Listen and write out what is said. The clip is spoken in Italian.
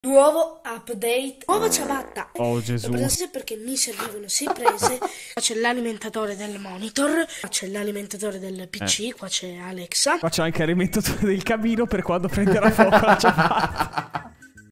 Nuovo update, nuova ciabatta. Oh Gesù. L'ho presa perché mi servivano 6 prese. Qua c'è l'alimentatore del monitor, qua c'è l'alimentatore del PC, qua c'è Alexa. Qua c'è anche l'alimentatore del camino per quando prenderà fuoco la ciabatta.